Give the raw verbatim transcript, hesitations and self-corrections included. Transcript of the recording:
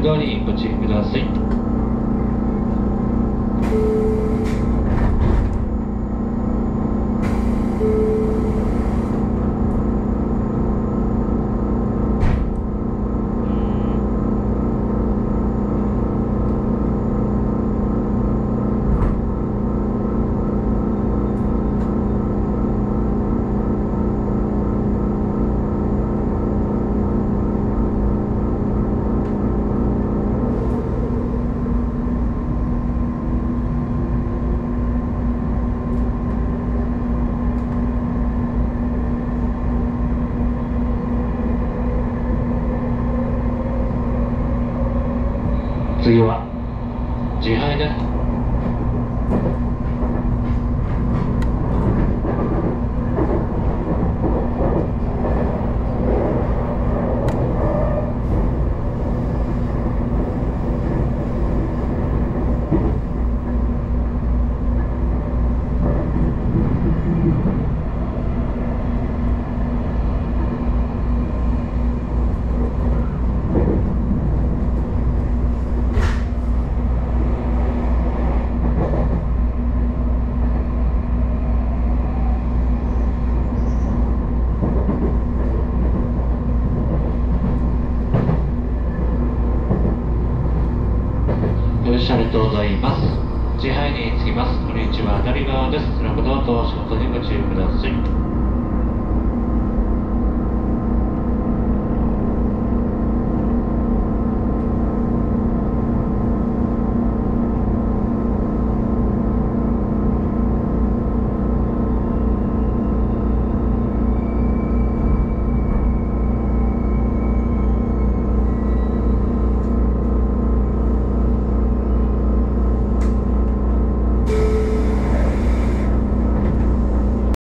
ルドアにご注意ください。次は自敗です。ありがとうございます。自敗に着きます。こんにちは、成川です。そのことを仕事にご注意ください。